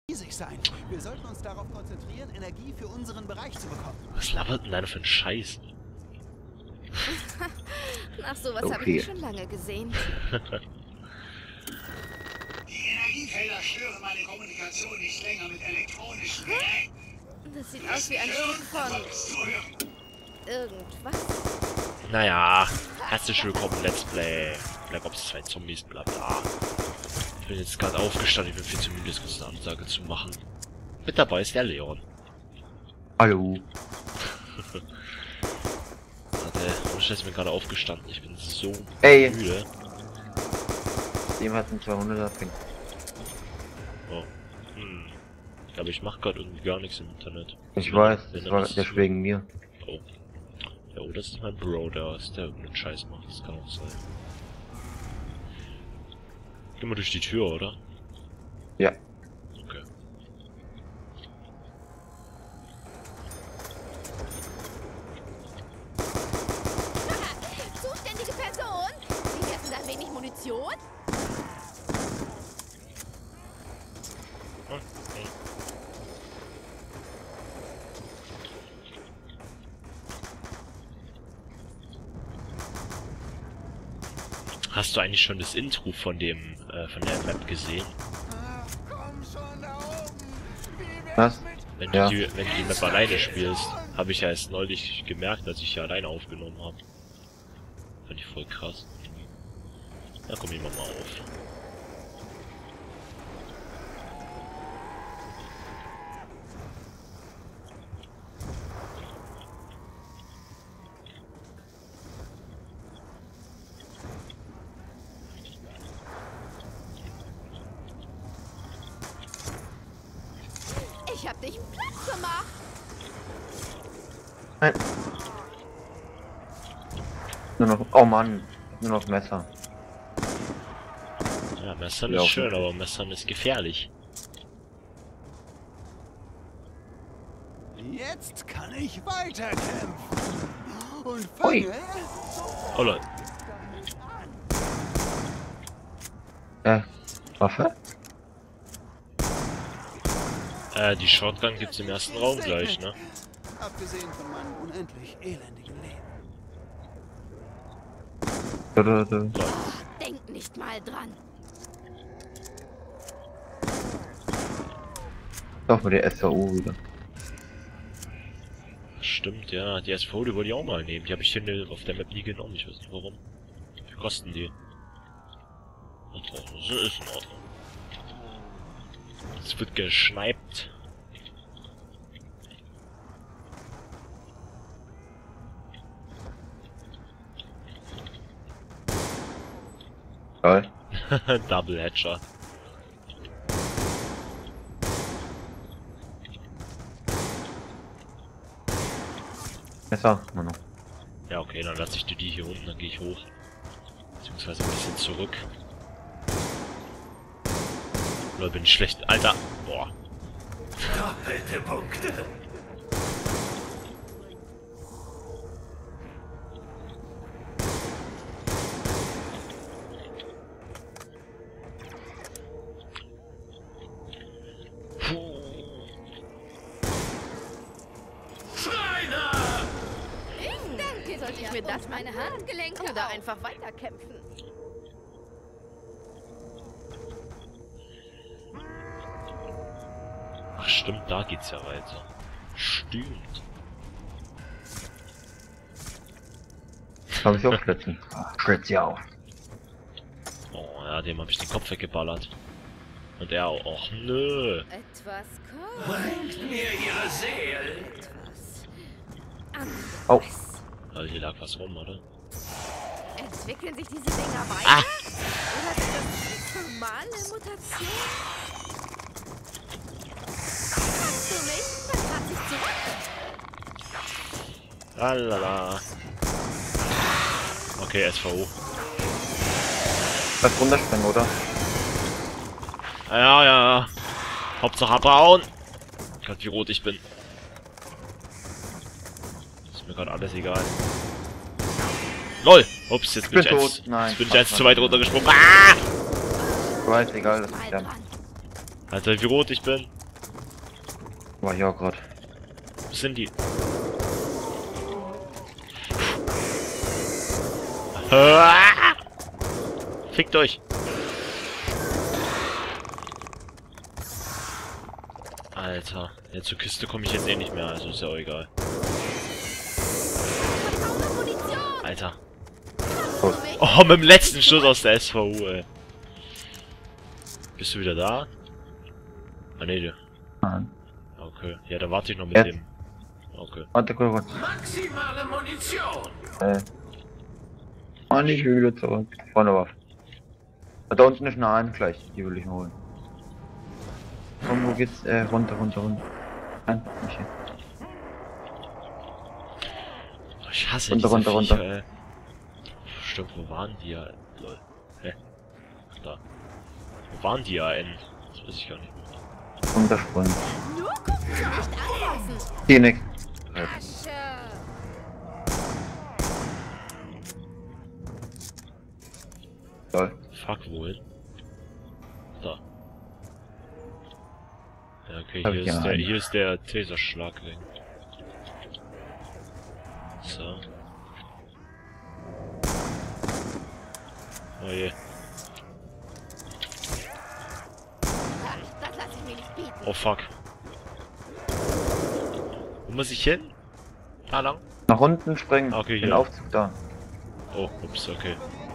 riesig sein. Wir sollten uns darauf konzentrieren, Energie für unseren Bereich zu bekommen. Was labert denn deine für ein Scheiß? Nach sowas habe ich schon lange gesehen. Die Energiefelder stören meine Kommunikation nicht länger mit elektronischen Geräten. Das sieht aus wie ein Stück von irgendwas. Naja, herzlich willkommen, Let's Play. Black Ops 2 Zombies, bla bla. Ich bin jetzt gerade aufgestanden, ich bin viel zu müde, das kurz eine Ansage zu machen. Mit dabei ist der Leon. Hallo. Warte, ich bin gerade aufgestanden, ich bin so müde. Dem hat ein 200er Ping. Oh. Aber ich mache gerade irgendwie gar nichts im Internet. Ich weiß, das war der wegen mir. Oh. Ja, oder ist mein Bro da, ist der irgendeinen Scheiß macht, das kann auch sein. Geh mal durch die Tür, oder? Ja. Okay. Zuständige Person? Sie werfen da ein wenig Munition? Okay. Hast du eigentlich schon das Intro von dem, von der Map gesehen? Komm schon da oben. Was? Wenn Ja. du die Map alleine spielst, habe ich ja erst neulich gemerkt, dass ich ja alleine aufgenommen habe. Fand ich voll krass. Na komm, ich mach mal auf. Ich hab dich Platz gemacht. Nein. Nur noch. Oh Mann. Nur noch Messer. Ja, Messern Ja, ist auf schön, jeden Fall. aber Messern ist gefährlich. Jetzt kann ich weiterkämpfen. Und Ui. fange Oh Leute. Waffe? Die Shotgun gibt's im ersten Raum gleich, ne? Abgesehen von meinem unendlich elendigen Leben. Denk nicht mal dran. Doch mit der SVU wieder. Stimmt, ja. Die SVO, die wollte ich auch mal nehmen. Die habe ich hier auf der Map nie genommen. Ich weiß nicht warum. Wie viel kosten die? So ist in Ordnung. Es wird geschneipt. Geil. Double Headshot. Messer, Mano. Ja, okay, dann lasse ich dir die hier unten, dann gehe ich hoch. Beziehungsweise ein bisschen zurück. Oder bin ich schlecht? Alter! Boah. Doppelte Punkte. Schreiner! Ich denke, sollte ich mir das meine Handgelenke oder einfach weiterkämpfen. Ach stimmt, da geht's ja weiter. Stimmt. Kann ich auch schätzen. Schätz ja auch. Oh ja, dem habe ich den Kopf weggeballert. Und er auch. Och nö. Etwas kalt. Bringt mir ihre Seele. Etwas anderes. Oh. Also hier lag was rum, oder? Entwickeln sich diese Dinger weiter? Ah. Oder sind das normale Mutationen? Hast du mich? Dann kratze ich zurück. Lalala. Okay, SVO. Was runterspringen, oder? Ja, ja. Hauptsache abhauen. Gott, wie rot ich bin. Ist mir gerade alles egal. LOL! Ups, jetzt bin ich tot. Nein, jetzt bin ich fast eins zu mal. weit runtergesprungen. Ah! Ich weiß, egal, das ist Mal dann. dran. Alter, wie rot ich bin. War ich auch grad. Wo sind die? Fickt euch! Alter, ja, zur Kiste komme ich jetzt eh nicht mehr, also ist ja auch egal. Alter. Oh, mit dem letzten Schuss aus der SVU, ey. Bist du wieder da? Ah, ne, Nein. okay. Ja, dann warte ich noch mit Jetzt? dem. Okay. Warte kurz. Maximale Munition! Oh, nicht wieder zurück. Vorne war. Da unten ist eine 1 gleich. Die will ich mir holen. Und wo geht's? Runter. Nein, nicht hin. Oh, ich hasse Runter, diese Viecher, runter. ey. Stimmt, wo waren die ja? Lol. Hä? Ach, da. Wo waren die ja, N? Das weiß ich gar nicht mehr. Runterspringen. Nur gucken, nicht anfassen. Hier nix. Asche. Toll. Fuck, wohin? Da. Ja, okay, Hab hier ich ist, ja der, einen. hier ist der Taserschlagring. So. Oh je. Das lasse ich mir nicht bieten. Oh fuck. Wo muss ich hin? Da lang? Nach unten springen. Okay, Den hier. Aufzug da. Oh, ups, okay.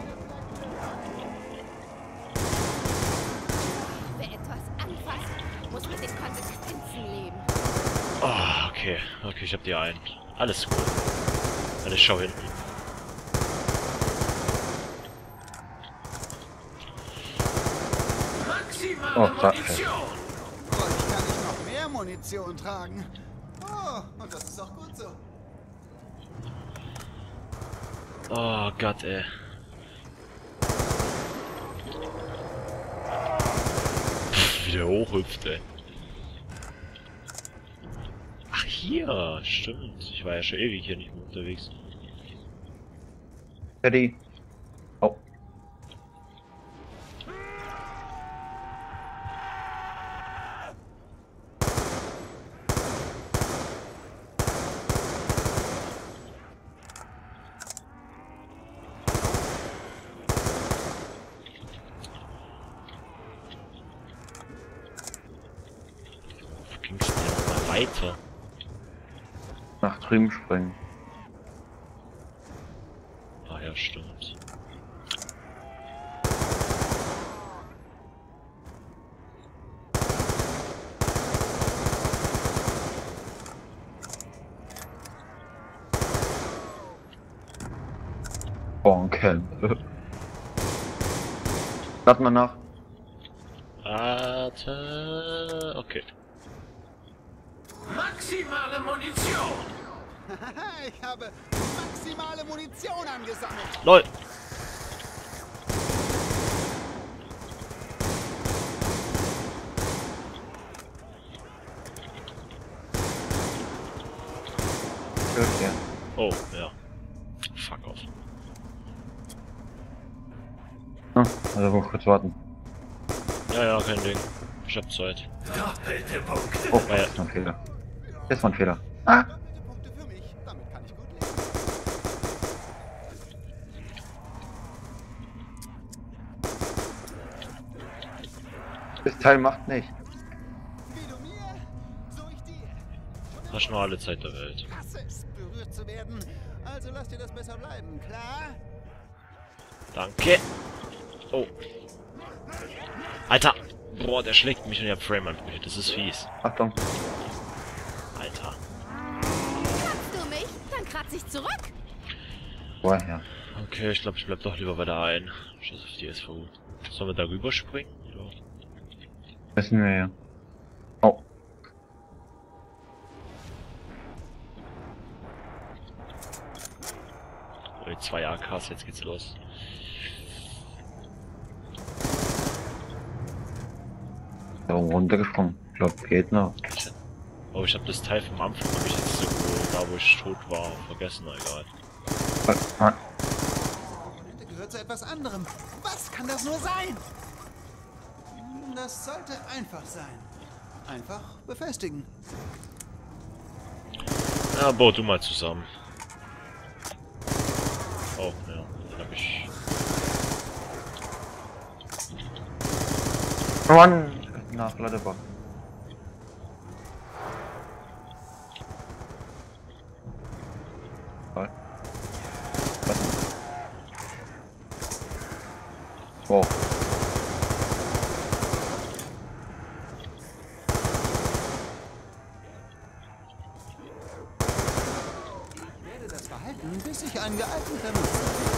Wer etwas anfasst, muss mit den Konsequenzen leben. Oh, okay. Okay, ich hab die ein. Alles gut. Dann ich schau hinten. Maximale Oh, danke. Munition! Euch kann ich noch mehr Munition tragen. Oh, und das ist auch gut so. Oh Gott, ey. Wie der hochhüpft, ey. Ach, hier. Stimmt. Ich war ja schon ewig hier nicht mehr unterwegs. Teddy. Oh. Wo ging's denn mal weiter? Nach drüben springen. Ah ja, stimmt. Bonken. Lass mal nach. Warte. Okay. Maximale Munition! Ich habe maximale Munition angesammelt. LOL. Ja. Oh, ja. Fuck off. Also wohl kurz warten. Ja, ja, kein Ding. Ich hab Zeit. Doppelte Punkte! Oh, das ist ein Fehler. Das war ein Fehler. Ah! Doppelte Punkte für mich. Damit kann ich gut leben. Das Teil macht nicht. Wie du mir, so ich dir. Hast nur alle Zeit der Welt. Ich hasse es, berührt zu werden. Also lass dir das besser bleiben, klar? Danke. Oh. Alter. Boah, der schlägt mich und ich hab Frame-Anbrüche. Das ist fies. Achtung. Alter. Kratzt du mich? Dann kratze ich zurück. Woher? Okay, ich glaube, ich bleib doch lieber bei der ein. Scheiß auf die SVU. Sollen wir da rüberspringen? Ja. Müssen wir ja. Oh. Oh, die 2 AKs, jetzt geht's los. Da oben runtergesprungen. Ich glaube, geht noch. Oh, ich habe das Teil vom Anfang, hab ich jetzt irgendwo, da wo ich tot war, vergessen, na egal. Ah, Der gehört zu etwas anderem. Was kann das nur sein? Das sollte einfach sein. Einfach befestigen. Ja, bau du mal zusammen. Oh, ja, hab ich. Run! Nach Ladebach. Toll. Wow. Ich werde das behalten, bis ich ein geeigneter Nutzer bin.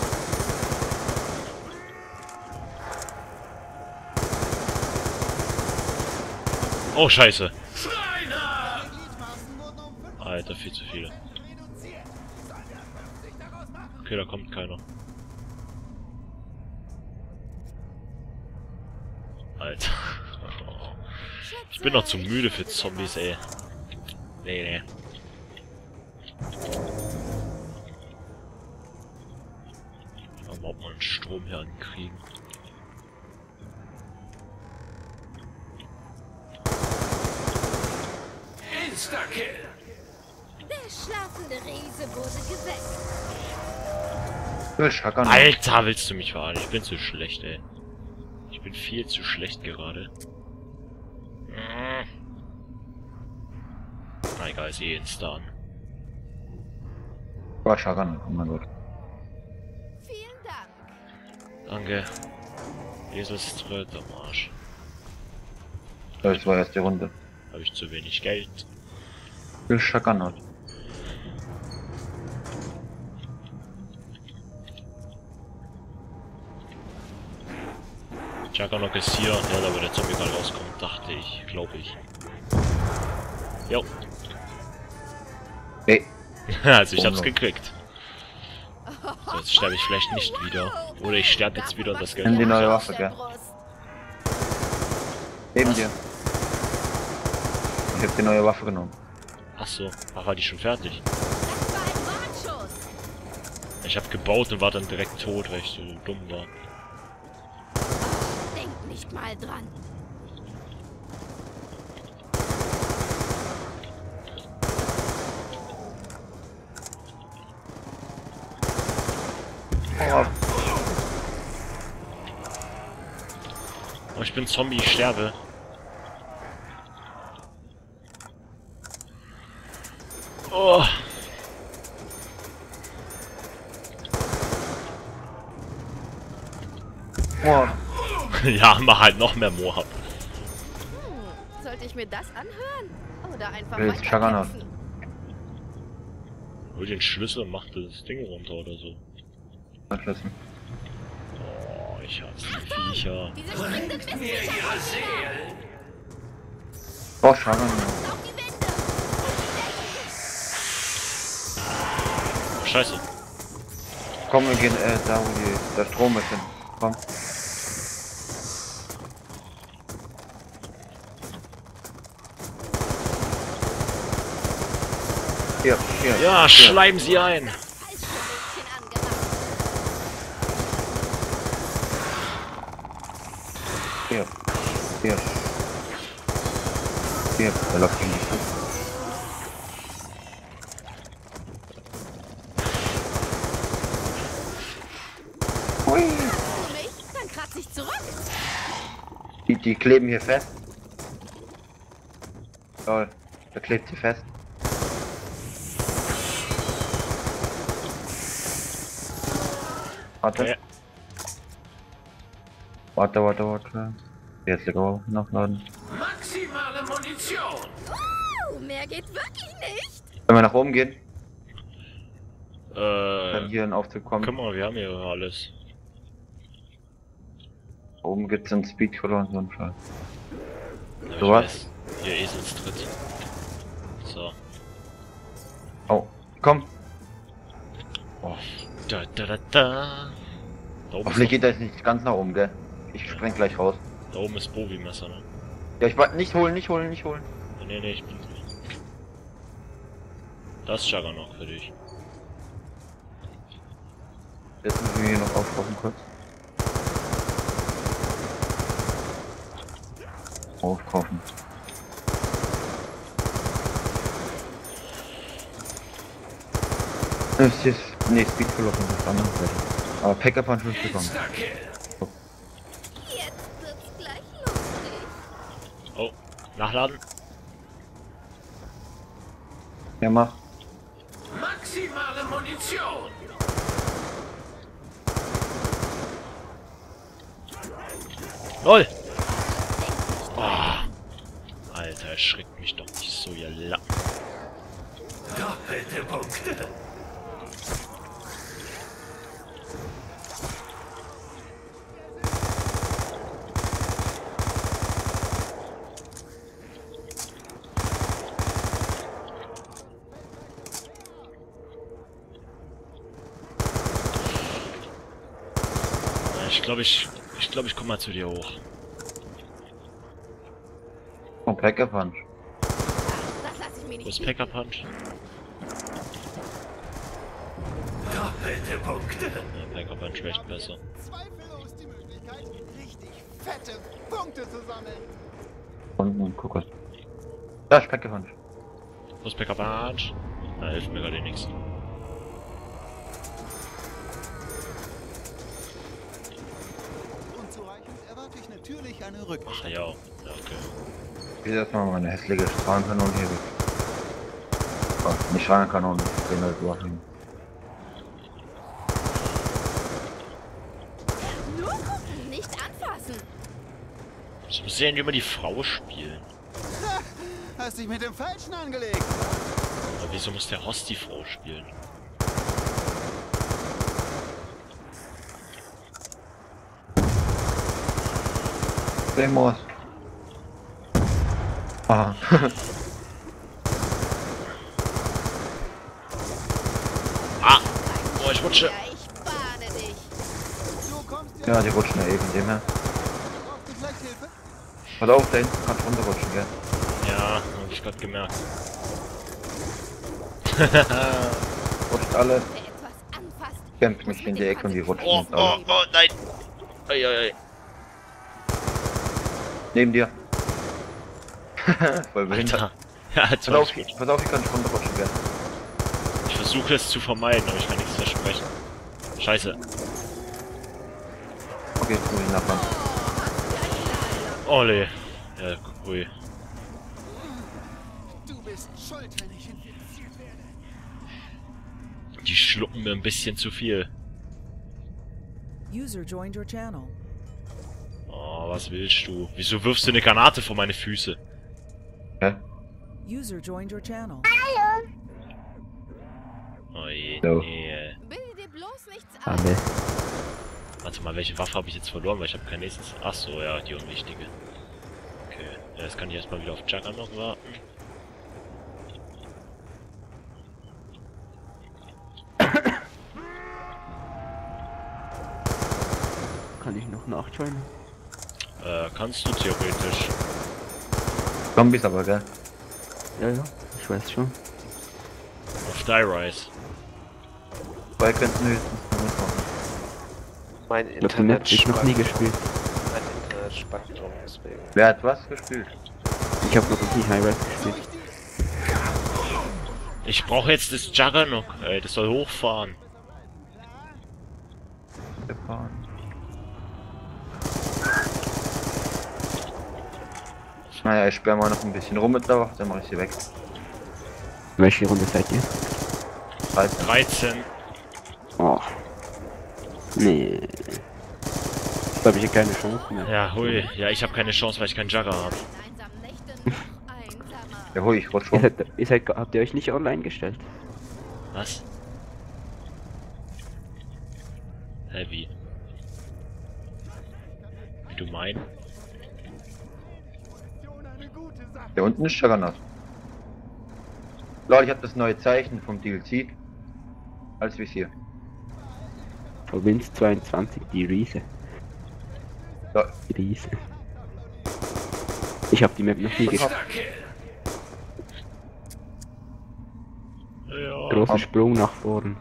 Oh, scheiße. Schreiner! Die Gliedmaßen wurden um 5% Alter, viel zu viele. reduziert. Sollen wir 50 daraus machen? Okay, da kommt keiner. Alter. Ich bin noch zu müde für Zombies, ey. Nee. Überhaupt mal einen Strom hier ankriegen. Insta-Kill! Der schlafende Riese wurde geweckt. Will Schackern. Alter, willst du mich verarschen? Ich bin zu schlecht, ey. Ich bin viel zu schlecht gerade. Na egal, ist eh Insta an. War Schackern, oh mein Gott. Vielen Dank. Danke. Eselstritt am Arsch. Das war erst die Runde. Habe ich zu wenig Geld. Will Schackern hat. Juggernaut ist hier. Ja, da wird der Zombie gerade rauskommen. Dachte ich. Glaube ich. Jo. Hey. Also ich hab's Oh no. gekriegt. So, jetzt sterbe ich vielleicht nicht wieder. Oder ich sterbe jetzt wieder und das Nimm die Geld. neue Waffe, gell? Neben dir. Ich hab die neue Waffe genommen. Achso. Ach, war die schon fertig? Das war ein Warnschuss. Ich hab gebaut und war dann direkt tot, weil ich so dumm war. Denk nicht mal dran. Oh, Oh, ich bin Zombie, ich sterbe. Oh. oh. Ja, mach halt noch mehr Moab. Sollte ich mir das anhören? Oder einfach Willst Juggernaut? weiterkämpfen? Hol den Schlüssel und mach das Ding runter oder so. Anschließen. Oh, ich hasse die Viecher. Diese springenden Mistviecher Oh, Schackern. auf die Wände. Oh, scheiße. Komm, wir gehen da, wo der Strom ist. Hin. Komm. Hier. Ja, hier. schleim sie ein. Falsche Mädchen angemacht. Hier. Hier, der läuft nicht. Hui. Du mich? Dann kratze ich zurück. Die kleben hier fest. Toll. Da klebt sie fest. Warte. Okay. Warte. Jetzt go nachladen. Maximale Munition! Mehr geht wirklich nicht. Wenn wir nach oben gehen, dann hier ein Aufzug kommen. Guck mal, wir haben hier alles. Oben gibt's einen Speedcrawler und so einen Scheiß. Ja, Du ich was? weiß. Hier Eselstritt. So. Oh, komm. Da. Da oben, Hoffentlich geht das nicht ganz nach oben, gell? Ich spreng gleich raus. da oben ist Bowie-Messer, ne? Ja, ich wollte nicht holen. Nee, ich bin nicht. Das ist Juggernaut für dich. Jetzt müssen wir hier noch aufpassen kurz. Aufkaufen. Das ist nee, Speed verloren auf der anderen Seite. Aber Packer Punch ist bekommen. Jetzt wird's gleich lustig. Oh, nachladen. Ja, mach. Maximale Munition! LOL! Oh. Alter, erschreckt mich doch nicht so, ihr Lappen. Doppelte Punkte! Ich glaube, ich komme mal zu dir hoch. Oh, Packer Punch. Das lasse ich mir Wo nicht ist Packer Punch? Doppelte Punkte! Ja, Packer Punch wäre echt besser. Zweifellos die Möglichkeit, richtig fette Punkte zu sammeln. Und Kokos. Da ist Packer Punch. Wo ist Packer Punch? Na, hilft mir gerade nichts. Unzureichend erwarte ich natürlich eine Rückkehr. Ach ja, ja, okay. Wie das mal meine hässliche Strahlenkanone hier weg. Oh, nicht Strahlenkanone, ich will halt Waffen. Nur gucken, nicht anfassen. So muss ja immer die Frau spielen. Hast dich mit dem Falschen angelegt. Aber wieso muss der Host die Frau spielen? Claymores. Aha. Ah! Oh, ich rutsche. Ja, ich bahne dich. Du kommst jetzt. Ja, die rutschen ja eben dem her. Brauchst du gleich Hilfe? Pass auf, da hinten kannst du runterrutschen, gell? Ja, hab ich gerade gemerkt. Rutscht alle, Wer etwas anfasst, kämpft mich in die Ecke und die rutschen Oh, jetzt oh, alle. oh, nein! Ei, ei, ei. Neben dir. Voll behindert. Alter. Ja, jetzt Pass war auf, ich gut. pass auf, ich kann nicht runterrutschen, gell? Ich versuche es zu vermeiden, aber ich kann nichts versprechen. Scheiße. Okay, jetzt muss ich nachfahren. Ole. Ja, ui. Du bist schuld, wenn ich infiziert werde. Die schlucken mir ein bisschen zu viel. User joined your channel. Oh, was willst du? Wieso wirfst du eine Granate vor meine Füße? Hä? User joined your channel. Oh je, No. nee. bilde dir bloß nichts Ah, ein. ne. Warte mal, welche Waffe habe ich jetzt verloren? Weil ich habe kein nächstes... Ach so, ja, die unwichtige. Okay, ja, jetzt kann ich erstmal wieder auf Jugger noch warten. Kann ich noch nachjoinen? Kannst du theoretisch. Zombies aber, gell? Ja, ja, ich weiß schon. Auf Die Rise. Zwei könnten höchstens noch mitmachen. Mein Ich hab die Map ich noch nie gespielt. Mein Internet spackt drum, deswegen. Wer hat was gespielt? Ich habe noch nie High Res gespielt. Ich brauche jetzt das Juggernaut, ey, das soll hochfahren. Gefahren. Naja, ich sperre mal noch ein bisschen rum mit der Waffe, dann mache ich sie weg. Welche Runde seid ihr? 13. 13. Oh. Nee. Da habe ich ja keine Chance mehr. Ja, hui. Ja, ich habe keine Chance, weil ich keinen Jugger habe. In einsamen Nächten noch einsamer. Ja, hui, ich rutsch Ihr rum. habt ihr euch nicht online gestellt? Was? Hä, wie? Wie du meinst? Da unten ist Juggernaut. Leute, ich habe das neue Zeichen vom DLC. Als Visier. Provinz 22, die Riese. Ja. Die Riese. Ich habe die Map noch nie gespielt. Ja, Großen Sprung nach vorn.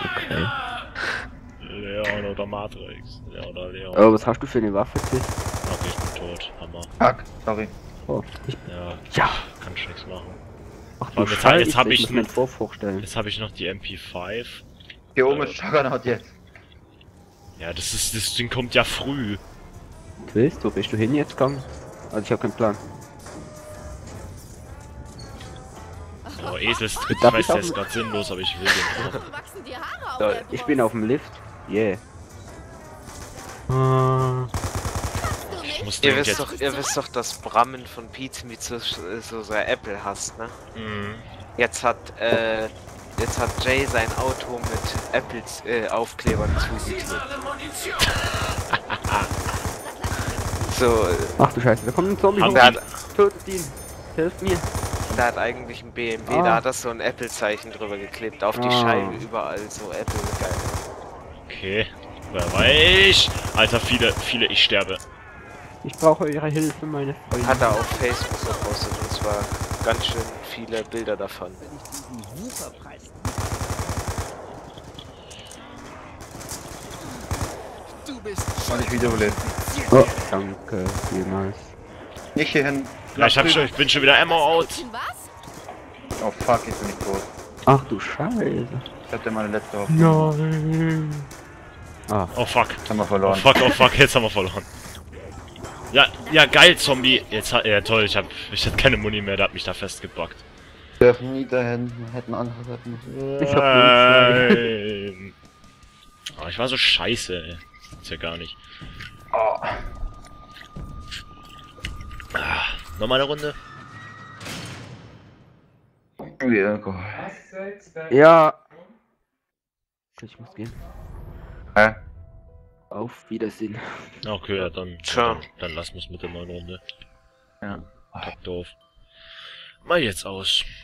Okay. Leon oder Matrix. Ja, oder Leon. Aber was hast du für eine Waffe, Chris? Okay, ich bin tot. Hammer. Fuck, sorry. Oh, ich, Ja, ja. kann ich nichts machen. Ach Vor du allem Scheiße, jetzt hab ich muss mir einen Tor vorstellen. Jetzt habe ich noch die MP5. Hier oben ist Juggernaut jetzt. Ja, das Ding kommt ja früh. Twist, wo bist du hin jetzt gegangen? Also ich habe keinen Plan. Oh, Eselstritt, ich Darf weiß, ich der auch- ist gerade sinnlos, aber ich will den haben. Wachsen die Haare auf Lol, der Ich Brust. bin auf dem Lift. Yeah. Du Ich nicht? muss den jetzt... Ihr wisst doch, dass Brammen von Pizmeet so sehr Apple hasst, ne? Mhm. Jetzt hat Jay sein Auto mit Apples Aufklebern zugeklebt. Maximale Munition. So, Ach du Scheiße, da kommt ein Zombie. Haben der hat, Tötet ihn. Hilft mir. der hat eigentlich ein BMW, Ah. da hat er so ein Apple-Zeichen drüber geklebt. Auf die Ah. Scheibe überall so Apple, geil. Okay. Wer weiß? Alter, viele, ich sterbe. Ich brauche eure Hilfe, meine Freunde. Hat er auf Facebook gepostet und zwar ganz schön viele Bilder davon. Du bist Und ich wieder überlebt. Oh, danke vielmals. Nicht hier hin. Ja, ich bin schon wieder Ammo out. Was? Oh fuck, ich bin nicht tot. Ach du Scheiße. Ich hatte meine letzte Hoffnung. Nein. Ah, Oh fuck. Jetzt haben wir Oh verloren. fuck, jetzt haben wir verloren. Ja, geil, Zombie. Jetzt hat, ja toll, ich hatte keine Muni mehr, der hat mich da festgebackt. Dürfen nie dahin, hätten andere hätten. ich hab den Nein. Oh, ich war so scheiße, ey. Ist ja gar nicht. Oh. Nochmal eine Runde? Wie Alkohol. Ja. Ich muss gehen. Hä? Auf Wiedersehen. Okay, ja, dann lassen wir es mit der neuen Runde. Ja. Kack doof. Mal jetzt aus.